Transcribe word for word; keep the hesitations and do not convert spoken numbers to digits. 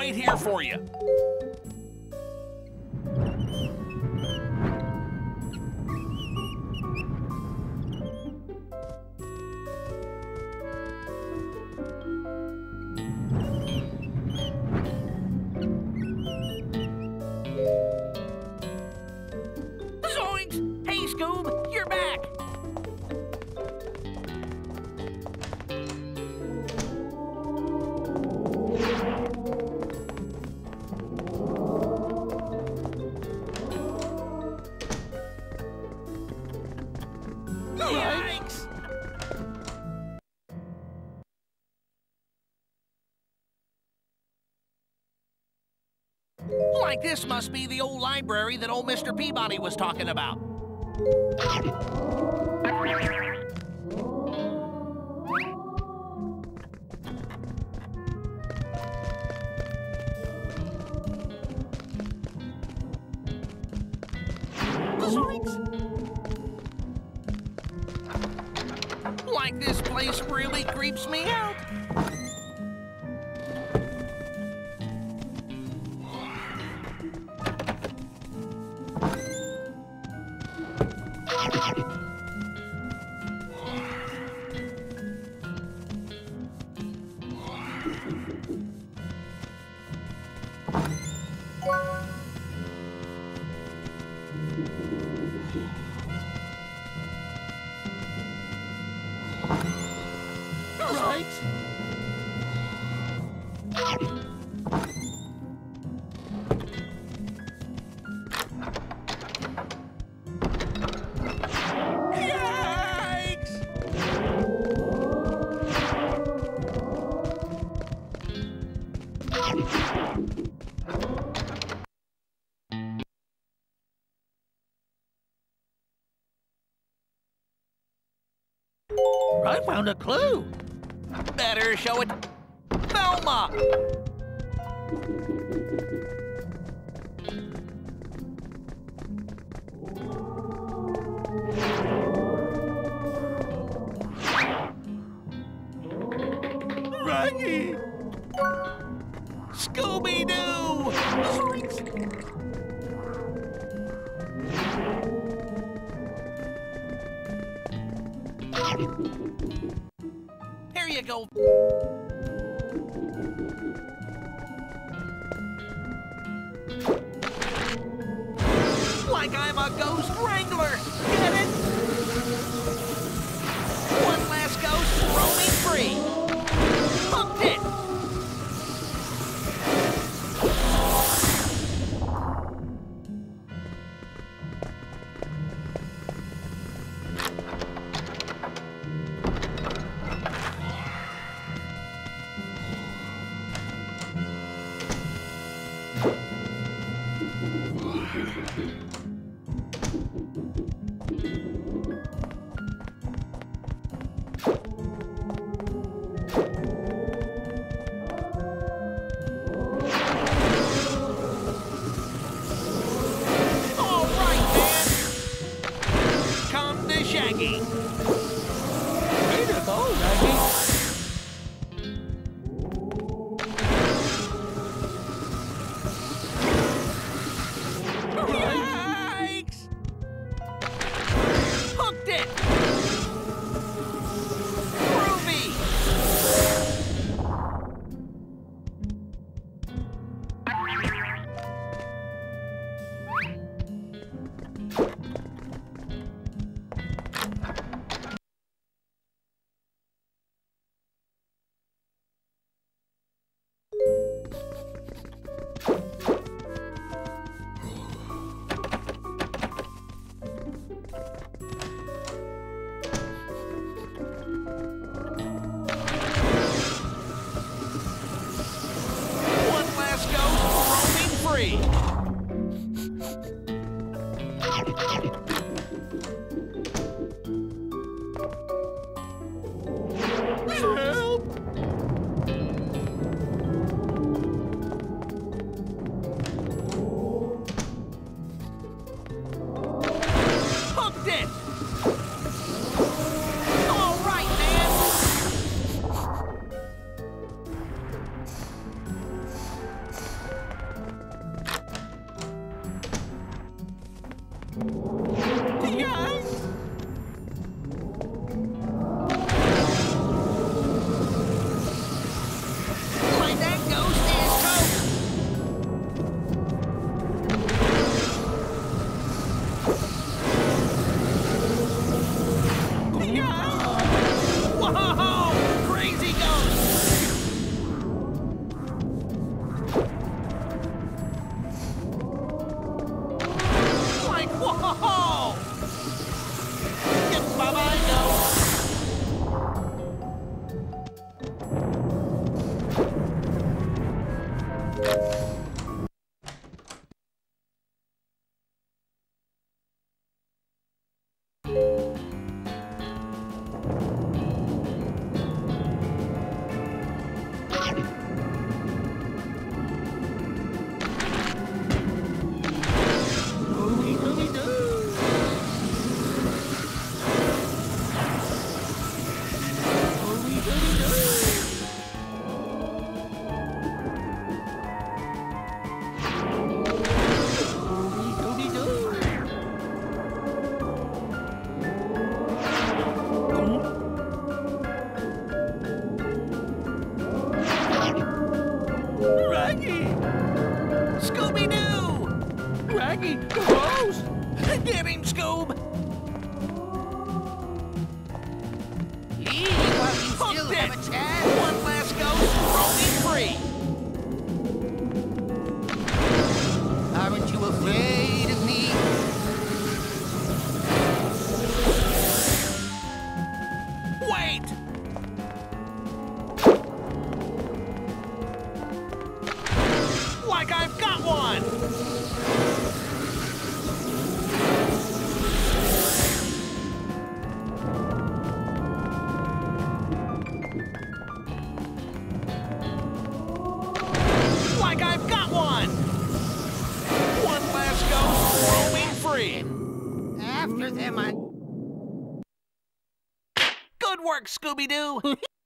right here for you. Zoinks! Hey, Scoob, you're back. Yikes! Like this must be the old library that old Mister Peabody was talking about. Like this place really creeps me out. Right? Yikes! I found a clue. Better show it. Velma! Raggy! Scooby-Doo! Here you go. Like I'm a ghost wrangler. Get it? One last ghost roaming free. Hooked it. Shaggy. Way to go, Raggy. Yikes! Hooked it. Groovy. Free. Help! Hooked it! All right, man! Yes! Like that ghost is toast! Yeah! Whoa! Crazy ghost! Like, whoa! Get bye-bye ghost! Raggy! Scooby-Doo! Raggy, ghost! Get him, Scoob! Leave while you still Hooked have it! a chance. One last ghost, roaming free! Aren't you afraid of me? Wait! Like I've got one! Like I've got one! One last ghost, roaming free! After them, I... Good work, Scooby-Doo!